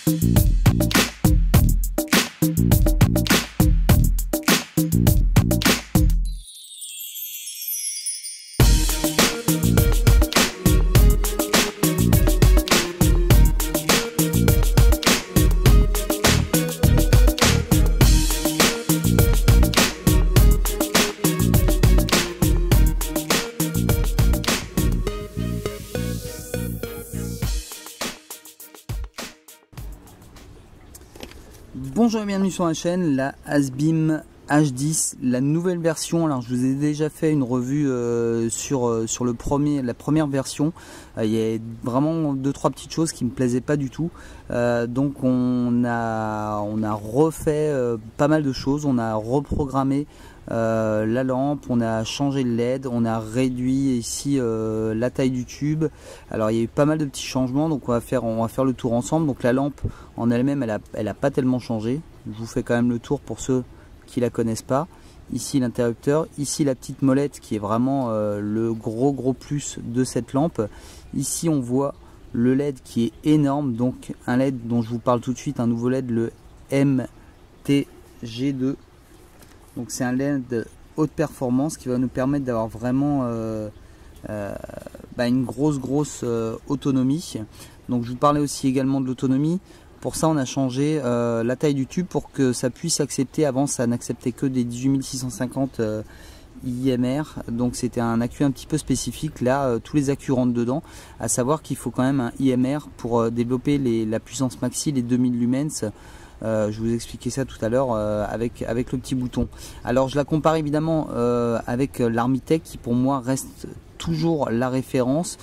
Bonjour et bienvenue sur la chaîne, la ASBIM H10, la nouvelle version. Alors je vous ai déjà fait une revue sur la première version. Il y a vraiment 2-3 petites choses qui me plaisaient pas du tout. Donc on a refait pas mal de choses, on a reprogrammé la lampe, on a changé le LED, on a réduit ici la taille du tube. Alors il y a eu pas mal de petits changements, donc on va faire le tour ensemble. Donc la lampe en elle-même, elle a pas tellement changé. Je vous fais quand même le tour pour ceux qui la connaissent pas. Ici l'interrupteur, ici la petite molette qui est vraiment le gros plus de cette lampe. Ici on voit le LED qui est énorme, donc un LED dont je vous parle tout de suite, un nouveau LED, le MTG2. Donc c'est un LED haute performance qui va nous permettre d'avoir vraiment une grosse autonomie. Donc je vous parlais aussi également de l'autonomie. Pour ça on a changé la taille du tube pour que ça puisse accepter. Avant ça n'acceptait que des 18650 IMR, donc c'était un accu un petit peu spécifique. Là tous les accus rentrent dedans, à savoir qu'il faut quand même un IMR pour développer la puissance maxi, les 2000 lumens. Je vous expliquais ça tout à l'heure avec le petit bouton. Alors je la compare évidemment avec l'Armitech qui pour moi reste toujours la référence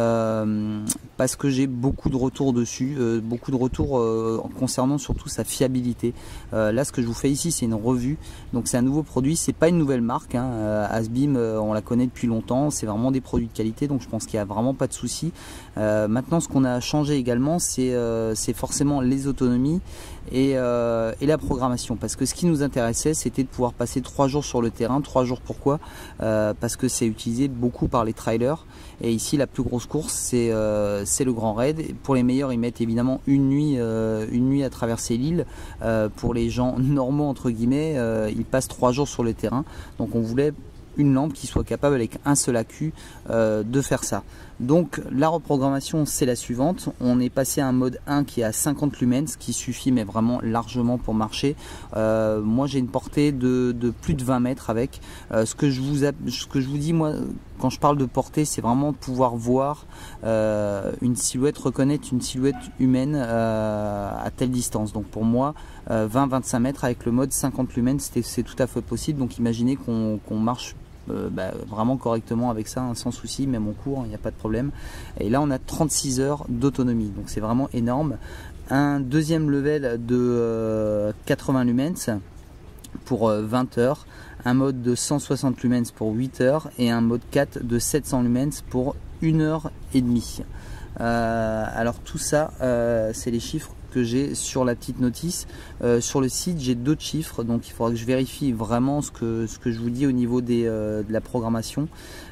parce que j'ai beaucoup de retours dessus, beaucoup de retours concernant surtout sa fiabilité. Là ce que je vous fais ici c'est une revue, donc c'est un nouveau produit, c'est pas une nouvelle marque, hein. ASBIM on la connaît depuis longtemps, c'est vraiment des produits de qualité, donc je pense qu'il n'y a vraiment pas de souci. Maintenant ce qu'on a changé également c'est forcément les autonomies et la programmation, parce que ce qui nous intéressait c'était de pouvoir passer 3 jours sur le terrain. 3 jours pourquoi? Parce que c'est utilisé beaucoup par les trailers, et ici la plus grosse course c'est le Grand Raid. Pour les meilleurs ils mettent évidemment une nuit à traverser l'île. Pour les gens normaux entre guillemets ils passent 3 jours sur le terrain, donc on voulait une lampe qui soit capable avec un seul accu de faire ça. Donc la reprogrammation c'est la suivante, on est passé à un mode 1 qui est à 50 lumens, qui suffit mais vraiment largement pour marcher. Moi j'ai une portée de plus de 20 mètres avec. Ce que je vous dis moi quand je parle de portée, c'est vraiment pouvoir voir une silhouette, reconnaître une silhouette humaine à telle distance. Donc pour moi 20-25 mètres avec le mode 50 lumens c'est tout à fait possible. Donc imaginez qu'on marche vraiment correctement avec ça, hein, sans souci, même en cours, il n'y a pas de problème. Et là on a 36 heures d'autonomie, donc c'est vraiment énorme. Un deuxième level de 80 lumens pour 20 heures, un mode de 160 lumens pour 8 heures et un mode 4 de 700 lumens pour 1 heure et demie. Alors tout ça c'est les chiffres que j'ai sur la petite notice. Sur le site j'ai d'autres chiffres, donc il faudra que je vérifie vraiment ce que je vous dis au niveau de la programmation.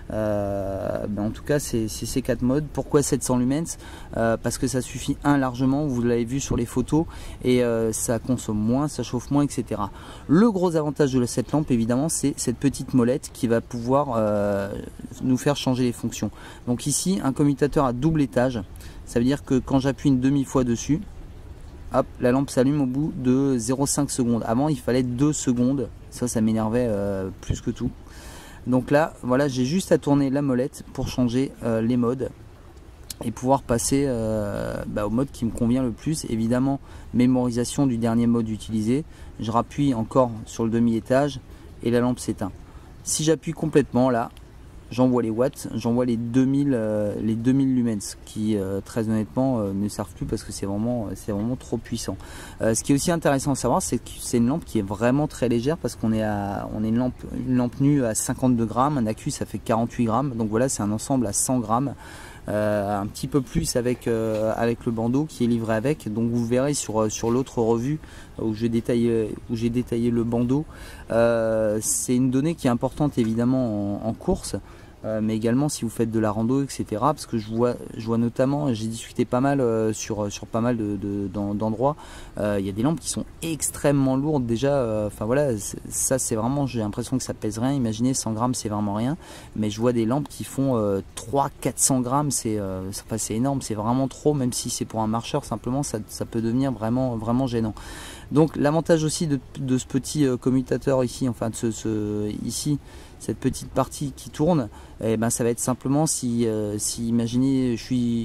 En tout cas c'est ces 4 modes. Pourquoi 700 lumens? Parce que ça suffit largement, vous l'avez vu sur les photos, et ça consomme moins, ça chauffe moins, etc. Le gros avantage de cette lampe évidemment c'est cette petite molette qui va pouvoir nous faire changer les fonctions. Donc ici un commutateur à double étage, ça veut dire que quand j'appuie une demi-fois dessus, hop, la lampe s'allume au bout de 0,5 secondes. Avant il fallait 2 secondes, ça m'énervait plus que tout. Donc là voilà, j'ai juste à tourner la molette pour changer les modes et pouvoir passer au mode qui me convient le plus. Évidemment mémorisation du dernier mode utilisé, je rappuie encore sur le demi-étage et la lampe s'éteint. Si j'appuie complètement là, j'envoie les watts, j'envoie les 2000 lumens qui très honnêtement ne servent plus parce que c'est vraiment trop puissant. Ce qui est aussi intéressant à savoir, c'est que c'est une lampe qui est vraiment très légère, parce qu'on est une lampe nue à 52 grammes, un accu ça fait 48 grammes, donc voilà, c'est un ensemble à 100 grammes. Un petit peu plus avec le bandeau qui est livré avec. Donc vous verrez sur l'autre revue où j'ai détaillé le bandeau, c'est une donnée qui est importante évidemment en course. mais également si vous faites de la rando, etc. Parce que je vois notamment, j'ai discuté pas mal sur pas mal d'endroits, il y a des lampes qui sont extrêmement lourdes déjà. Enfin voilà, ça c'est vraiment, j'ai l'impression que ça pèse rien. Imaginez 100 grammes, c'est vraiment rien. Mais je vois des lampes qui font 300-400 grammes, c'est énorme, c'est vraiment trop. Même si c'est pour un marcheur, simplement, ça peut devenir vraiment gênant. Donc l'avantage aussi de ce petit commutateur ici, enfin ici, cette petite partie qui tourne, eh ben ça va être simplement si imaginez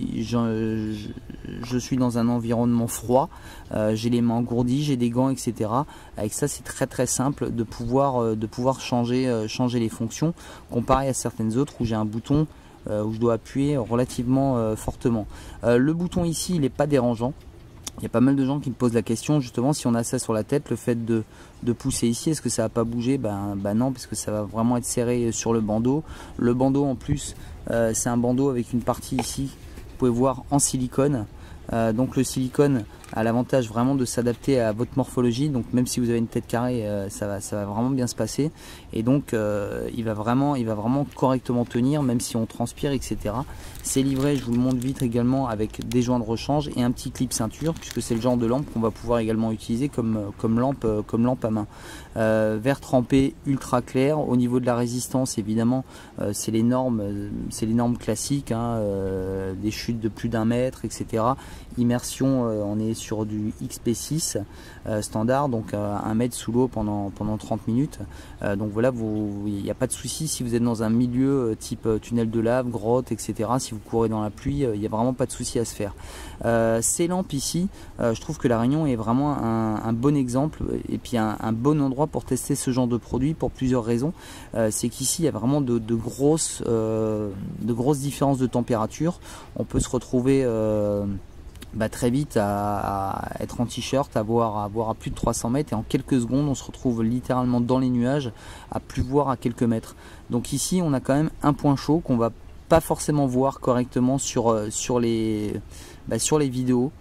je suis dans un environnement froid, j'ai les mains engourdies, j'ai des gants, etc. Avec ça c'est très simple de pouvoir changer les fonctions, comparé à certaines autres où j'ai un bouton où je dois appuyer relativement fortement. Le bouton ici il n'est pas dérangeant. Il y a pas mal de gens qui me posent la question justement si on a ça sur la tête, le fait de pousser ici, est-ce que ça va pas bouger? Ben non, parce que ça va vraiment être serré sur le bandeau. Le bandeau en plus, c'est un bandeau avec une partie ici, vous pouvez voir, en silicone. Donc le silicone a l'avantage vraiment de s'adapter à votre morphologie, donc même si vous avez une tête carrée, ça va vraiment bien se passer, et donc il va vraiment correctement tenir même si on transpire, etc. C'est livré, je vous le montre vite, également avec des joints de rechange et un petit clip ceinture, puisque c'est le genre de lampe qu'on va pouvoir également utiliser comme lampe à main. Vert trempé ultra clair. Au niveau de la résistance, évidemment, c'est les normes classiques, hein, des chutes de plus d'1 mètre, etc. Immersion, on est sur du XP6 standard, donc 1 mètre sous l'eau pendant 30 minutes. Donc voilà, il n'y a pas de souci si vous êtes dans un milieu type tunnel de lave, grotte, etc. Si vous courez dans la pluie, il n'y a vraiment pas de souci à se faire. Ces lampes ici, je trouve que la Réunion est vraiment un bon exemple et puis un bon endroit pour tester ce genre de produit pour plusieurs raisons. C'est qu'ici il y a vraiment de grosses différences de température. On peut se retrouver très vite à être en t-shirt, à voir à plus de 300 mètres, et en quelques secondes on se retrouve littéralement dans les nuages à pleuvoir à quelques mètres. Donc ici on a quand même un point chaud qu'on va pas forcément voir correctement sur les vidéos.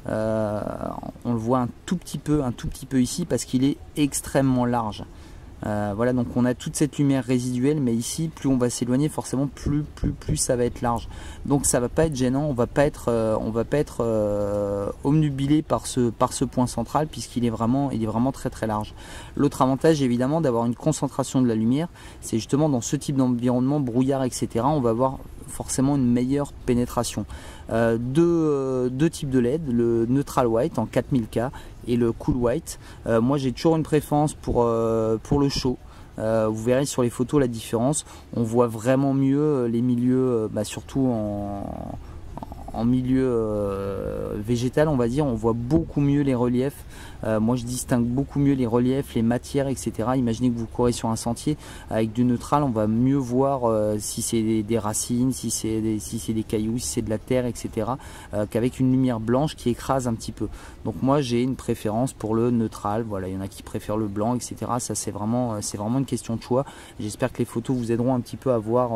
On le voit un tout petit peu ici parce qu'il est extrêmement large. Voilà, donc on a toute cette lumière résiduelle, mais ici plus on va s'éloigner, forcément plus ça va être large. Donc ça va pas être gênant, on va pas être obnubilé par ce point central, puisqu'il est vraiment très large. L'autre avantage évidemment d'avoir une concentration de la lumière, c'est justement dans ce type d'environnement, brouillard, etc. on va avoir forcément une meilleure pénétration. Deux types de LED, le Neutral White en 4000K et le Cool White. Moi j'ai toujours une préférence pour le chaud. Vous verrez sur les photos la différence. On voit vraiment mieux les milieux, surtout en milieu végétal, on va dire. On voit beaucoup mieux les reliefs. Moi je distingue beaucoup mieux les reliefs, les matières, etc. Imaginez que vous courez sur un sentier avec du neutral, on va mieux voir si c'est des racines, si c'est des cailloux, si c'est de la terre, etc. Qu'avec une lumière blanche qui écrase un petit peu. Donc moi j'ai une préférence pour le neutral. Voilà, il y en a qui préfèrent le blanc, etc. Ça c'est vraiment une question de choix. J'espère que les photos vous aideront un petit peu à voir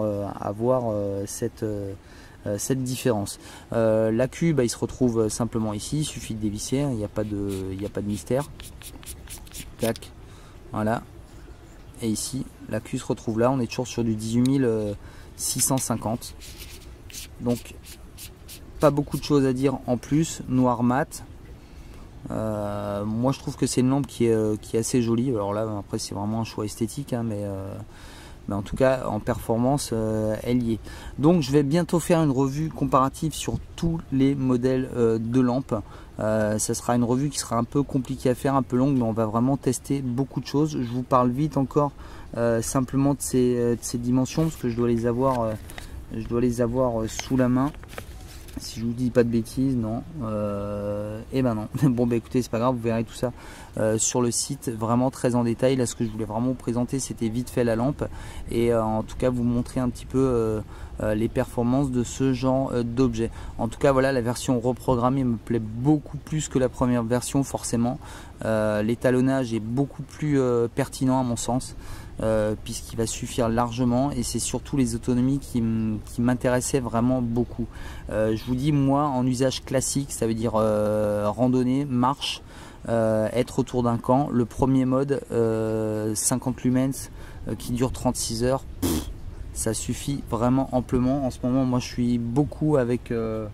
cette différence. L'accu, il se retrouve simplement ici, il suffit de dévisser, il n'y a pas de mystère. Tac, voilà. Et ici, l'accu se retrouve là, on est toujours sur du 18650. Donc, pas beaucoup de choses à dire en plus. Noir mat. Moi je trouve que c'est une lampe qui est assez jolie. Alors là, après c'est vraiment un choix esthétique, hein, mais en tout cas en performance elle y est. Donc je vais bientôt faire une revue comparative sur tous les modèles de lampes. Ça sera une revue qui sera un peu compliquée à faire, un peu longue, mais on va vraiment tester beaucoup de choses. Je vous parle vite encore simplement de ces dimensions, parce que je dois les avoir sous la main. Si je vous dis pas de bêtises, non. Et ben non. Bon écoutez, c'est pas grave, vous verrez tout ça sur le site vraiment très en détail. Là ce que je voulais vraiment vous présenter, c'était vite fait la lampe, et en tout cas vous montrer un petit peu les performances de ce genre d'objet. En tout cas voilà, la version reprogrammée me plaît beaucoup plus que la première version, forcément. L'étalonnage est beaucoup plus pertinent à mon sens. Puisqu'il va suffire largement, et c'est surtout les autonomies qui m'intéressaient vraiment beaucoup. Je vous dis, moi en usage classique, ça veut dire randonnée, marche, être autour d'un camp, le premier mode 50 lumens qui dure 36 heures, ça suffit vraiment amplement. En ce moment, moi je suis beaucoup avec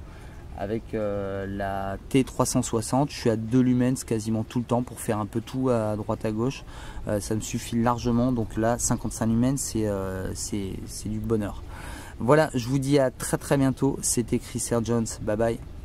la T360, je suis à 2 lumens quasiment tout le temps pour faire un peu tout à droite à gauche. Ça me suffit largement, donc là 55 lumens c'est du bonheur. Voilà, je vous dis à très bientôt. C'était Chris Air Jones, bye bye.